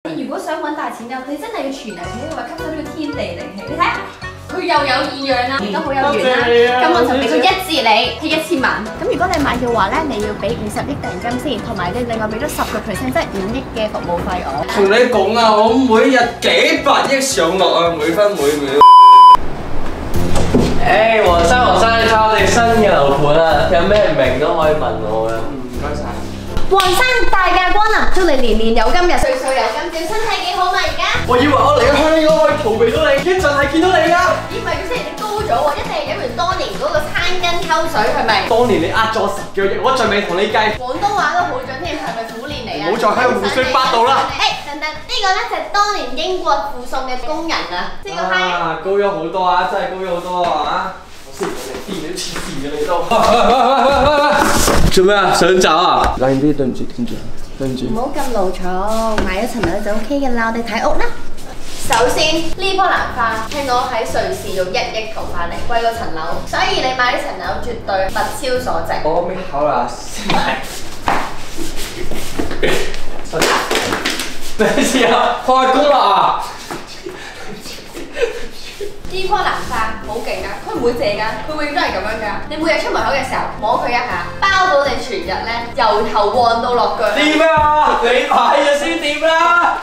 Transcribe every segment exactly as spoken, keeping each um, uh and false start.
你如果想揾大錢嘅，你真係要全能嘅，因為吸收呢個天地靈氣。你睇下，佢又有異樣啦，亦都好有緣啦。咁我就俾個一折你，係一千萬。咁如果你買嘅話咧，你要俾五十億訂金先，同埋你另外俾咗十個 percent， 即係五億嘅服務費我。 同你講啊，我每日幾百億上落啊，每分每秒。誒，黃生黃生，你睇我哋新嘅樓盤啊，有咩唔明都可以問我嘅。唔該晒。 黃生大駕光臨，祝你年年有今日，歲歲有今朝，身體幾好嘛而家？ 我以為我嚟咗香港可以逃避到你，一陣係見到你㗎。 咦，唔係佢雖然你高咗喎，一定係因為當年嗰個餐巾溝水係咪？ 當年你呃咗我十幾個億，我仲未同你計。 廣東話都好準添，係咪苦練嚟啊？ 唔好再喺度胡說八道啦！ 誒，等等，呢個咧就係當年英國附送嘅工人啊，即係個閪。 啊，高咗好多啊，真係高咗好多啊！我先同你癲，你黐線嘅你都。做咩啊？想走啊？冷啲，對唔住，對唔住，對唔住。 唔好咁勞嘈，買咗層樓就 OK 嘅啦，我哋睇屋啦。首先呢棵蘭花係我喺瑞士用一億淘翻嚟，貴過層樓，所以你買呢層樓絕對物超所值。 我咩口啦？咩事啊？開工啦！ 呢棵蘭花好勁㗎，佢唔會謝㗎，佢永遠都係咁樣㗎。你每日出門口嘅時候摸佢一下，包到你全日咧由頭旺到落腳。 掂啊！你買咗先掂啦！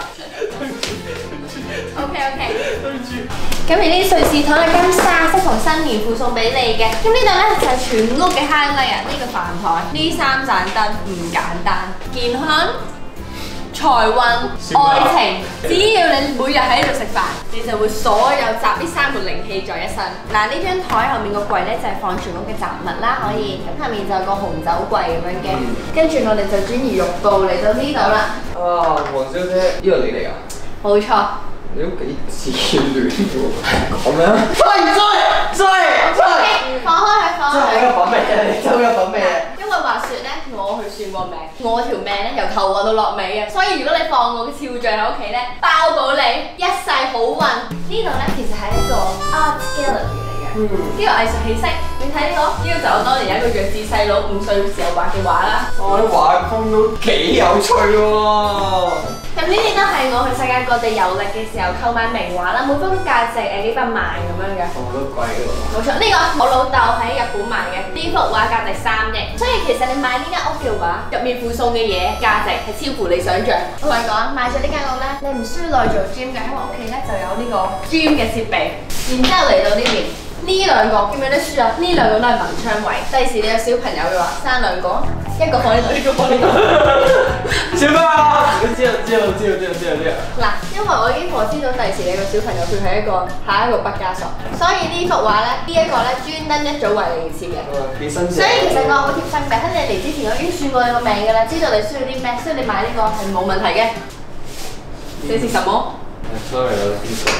OK OK。 對唔住。 咁而呢瑞士糖嘅金沙適逢新年附送俾你嘅。咁呢度咧就係全屋嘅 highlight 啊！呢個飯台，呢三盞燈唔簡單，健康、財運、愛情，只要你每日喺度食飯，你就會所有集呢三個靈氣在一身。嗱，呢張台後面個櫃咧就係放全屋嘅雜物啦，可以。咁下面就有個紅酒櫃咁樣嘅，跟住我哋就轉移浴道嚟到呢度啦。 啊，黃小姐，呢個你嚟㗎？ 冇錯。 你都幾自戀喎，咁樣？追追追追！ 放開佢，放開佢。 真係有品味嘅，你真係有品味嘅。 因為話説咧，我去算過命，我條命咧由頭運到落尾嘅，所以如果你放我嘅肖像喺屋企咧，包保你一世好運。呢度咧其實係一個 art gallery 嚟嘅，呢個藝術氣息。你睇呢個，呢個就我當年有一個弱智細佬五歲時候畫嘅畫啦。 哇！啲畫風都幾有趣喎。 咁呢啲都係我去世界各地遊歷嘅時候購買名畫啦，每幅都價值誒幾百萬咁樣嘅。 哦，都貴喎。 冇錯，呢個我老豆喺日本買嘅，呢幅畫價值三億，所以其實你買呢間屋嘅話，入面附送嘅嘢價值係超乎你想象。我同你講，買咗呢間屋咧，你唔需要內做 gym 嘅，因為屋企咧就有呢個 gym 嘅設備。然之後嚟到呢邊，呢兩個見唔見得書啊？呢兩個都係文昌位，第時你有小朋友嘅話，生兩個。一個放呢度，一個放呢度。 笑咩啊？知道知道知道知道知道知道。 嗱，因為我已經我知道第時你個小朋友佢係一個下一個畢加索，所以呢幅畫咧，呢一個咧專登一早為你而設嘅。 幾新鮮。 所以其實我好貼心嘅，喺你嚟之前我已經算過你個名㗎啦，知道你需要啲咩，所以你買呢個係冇問題嘅。你食什麼 ？Sorry，我點講？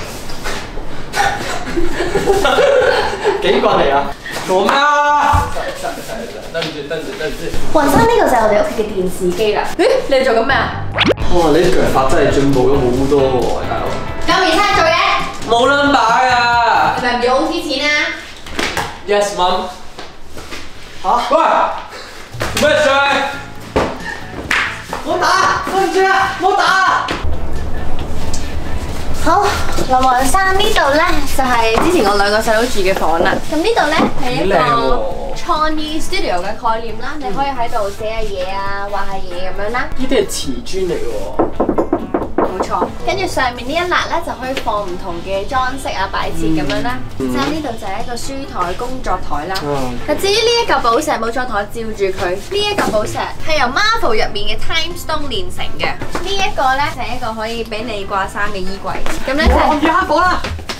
幾個嚟啊？做咩啊？對唔住對唔住對唔住。 黃生，呢個就係我哋屋企嘅電視機啦。咦，你做緊咩啊？ 哇！你腳法真係進步咗好多喎，大佬。 夠面餐做嘢？ 冇 number 啊！ 係咪唔要 O T 錢啊 ？Yes, mum。嚇？喂！做咩事？冇打！對唔住啊！冇打！ 好，林黃生呢度咧就係之前我兩個細佬住嘅房啦。咁呢度咧係一個創意 studio 嘅概念啦，你可以喺度寫下嘢啊，畫下嘢咁樣啦。 呢啲係瓷磚嚟喎。 冇錯，跟住上面呢一欄咧就可以放唔同嘅裝飾啊、擺設咁樣啦。即係呢度就係一個書台、工作台啦。嗱，至於呢一嚿寶石，冇錯，同我照住佢。呢一嚿寶石係由 Marvel 入面嘅 Time Stone 煉成嘅。呢一個咧就係一個可以俾你掛衫嘅衣櫃。咁咧就係要黑火啦！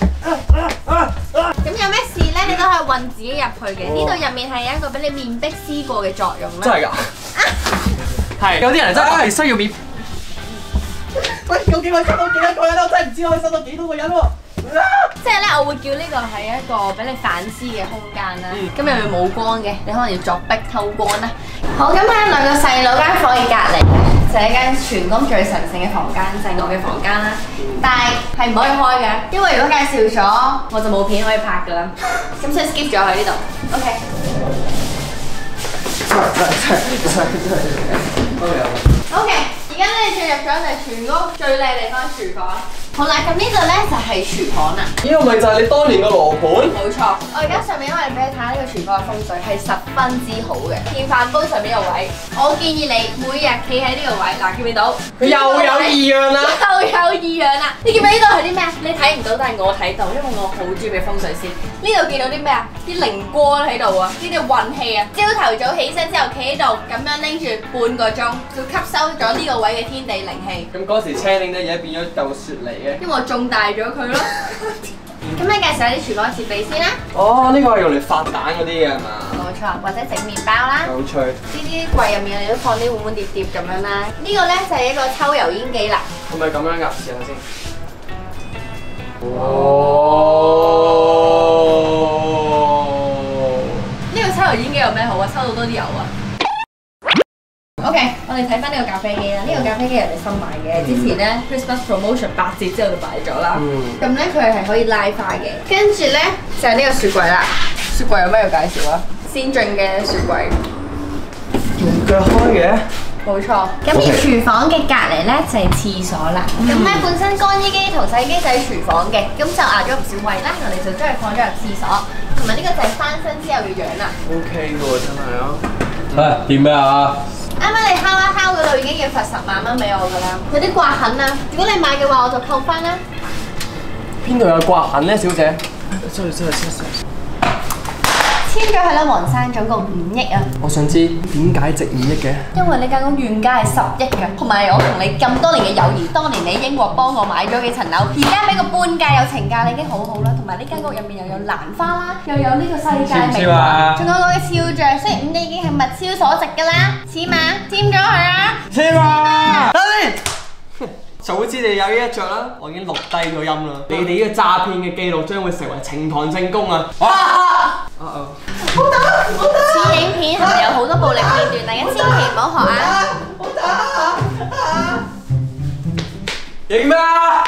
咁有咩事咧？你都可以運自己入去嘅。呢度入面係有一個俾你面壁思過嘅作用啦。 真係㗎？係。有啲人真係需要面。喂，究竟可以收到幾多個人咧？我真係唔知可以收到幾多個人喎。 即係咧，我會叫呢個係一個俾你反思嘅空間啦。咁入面冇光嘅，你可能要作壁透光啦。好，咁喺兩個細佬間房嘅隔離咧，就係一間全屋最神聖嘅房間，就係我嘅房間啦。但係係唔可以開嘅，因為如果介紹咗，我就冇片可以拍㗎啦。咁所以 skip 咗喺呢度。OK。真係真係真係真係真係。OK。OK。而而家咧進入咗我哋全屋最靚地方廚房。好啦，咁呢度咧就係廚房啦。 呢個咪就係你當年嘅羅盤？ 冇錯，我而家上面因為俾你睇下呢個廚房嘅風水係十分之好嘅。電飯煲上面呢個位，我建議你每日企喺呢個位，嗱見唔見到？ 佢又有異樣啦！ 又有異樣啦！你見唔見呢度係啲咩？你睇唔到，但係我睇到，因為我好中意嘅風水師。呢度見到啲咩啊？啲靈光喺度啊！呢啲運氣啊！朝頭早起身之後企喺度，咁樣拎住半個鐘，就吸收咗呢個位嘅天地靈氣。 咁嗰時青檸嘅嘢變咗嚿雪嚟嘅。 因為我種大咗佢咯。咁你介紹下啲廚房設備先啦。 哦，呢個係用嚟發蛋嗰啲嘅係嘛？ 冇錯，或者整麵包啦。 有趣。 呢啲櫃入面我哋都放啲碗碗碟碟咁樣啦。呢個咧就係一個抽油煙機啦。 係咪咁樣㗎？試下先。哦。 呢個抽油煙機有咩好啊？抽到多啲油啊！OK， 我哋睇翻呢個咖啡機啦。呢、這個咖啡機人哋新買嘅，之前咧 Christmas promotion 八折之後就擺咗啦。咁咧佢係可以拉花嘅。跟住咧就係、是、呢個雪櫃啦。雪櫃有咩要介紹啊？先進嘅雪櫃， 用腳開嘅。 冇錯。咁而廚房嘅隔離咧就係、是、廁所啦。咁咧、嗯、本身乾衣機同洗衣機就喺廚房嘅，咁就壓咗唔少位啦。我哋就將佢放咗入廁所，同埋呢個就係翻身之後嘅樣啦。 OK 喎，真係啊！誒點咩啊？ 啱啱你敲一敲嗰度已經要罰十萬蚊俾我㗎啦，有啲刮痕啊！如果你買嘅話，我就扣翻啦。 邊度有刮痕咧，小姐？sorry sorry sorry。 簽咗佢啦，黃生，總共五億啊！ 我想知點解值五億嘅？ 因為呢間屋原價係十億㗎，同埋我同你咁多年嘅友誼，當年你喺英國幫我買咗幾層樓，而家俾個半價有情價，你已經好好啦。同埋呢間屋入面又有蘭花啦，又有呢個世界名畫，仲有我嘅肖像，雖然五億已經係物超所值㗎啦，簽嘛？簽咗佢啊！ 簽啊！等先。早知你有呢一着啦，我已經錄低咗音啦。你哋呢個詐騙嘅記錄將會成為呈堂證供啊！啊啊哦！好打！好打！ 此影片係有好多暴力片段，大家千祈唔好學啊！ 好打！影咩啊？